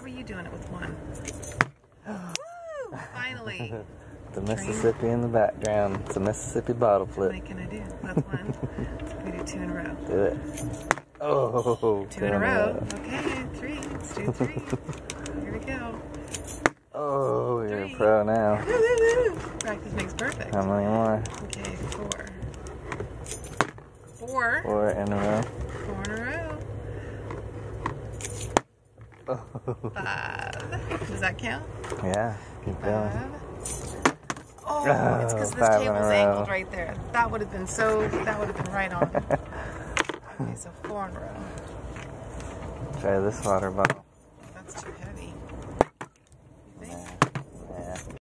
are you doing it with one? Woo! Finally. The Mississippi in the background. It's a Mississippi bottle flip. How many can I do? That's one. We do 2 in a row. Do it. Oh, 2 in a row. Okay, 3. Let's do 3. Here we go. Oh, you're 3. a pro now. Practice makes perfect. How many more? Okay, 4. 4. 4 in a row. 4 in a row. Oh. 5. Does that count? Yeah, keep going. 5. Oh, it's because this 5 in a table's row. angled right there. That would have been right on. Okay, so 4 in a row. Try this water bottle. That's too